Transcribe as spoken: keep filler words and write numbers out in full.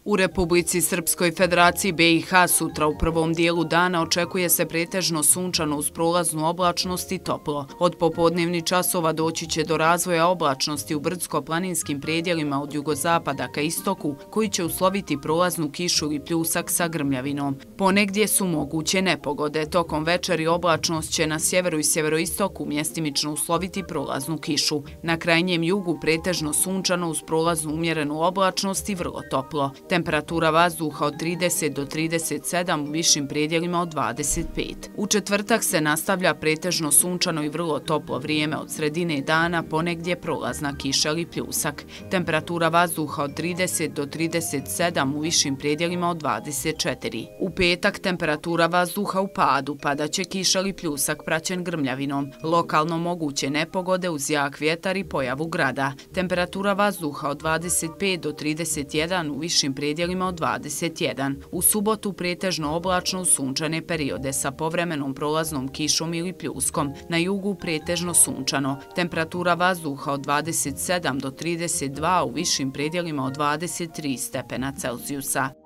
U Republici Srpskoj Federaciji B i H sutra u prvom dijelu dana očekuje se pretežno sunčano uz prolaznu oblačnost i toplo. Od popodnevnih časova doći će do razvoja oblačnosti u brdsko-planinskim predjelima od jugozapada ka istoku, koji će usloviti prolaznu kišu ili pljusak sa grmljavinom. Ponegdje su moguće nepogode. Tokom večeri oblačnost će na sjeveru i sjeveroistoku mjestimično usloviti prolaznu kišu. Na krajnjem jugu pretežno sunčano uz prolaznu umjerenu oblačnost i vrlo toplo. Temperatura vazduha od trideset do trideset sedam, u višim predjelima od dvadeset pet. U četvrtak se nastavlja pretežno sunčano i vrlo toplo vrijeme od sredine dana, ponegdje prolazna kiša ili pljusak. Temperatura vazduha od trideset do trideset sedam, u višim predjelima od dvadeset četiri. U petak temperatura vazduha u padu, padaće kiša ili pljusak praćen grmljavinom. Lokalno moguće nepogode uz jak vjetar i pojavu grada. Temperatura vazduha od dvadeset pet do trideset jedan, u višim predjelima od dvadeset jedan. U subotu pretežno oblačno uz sunčane periode sa povremenom prolaznom kišom ili pljuskom. Na jugu pretežno sunčano. Temperatura vazduha od dvadeset sedam do trideset dva, u višim predjelima od dvadeset tri stepena Celzijusa.